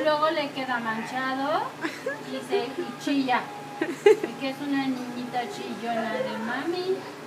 luego le queda manchado y chilla. Porque es una niñita chillona de mami.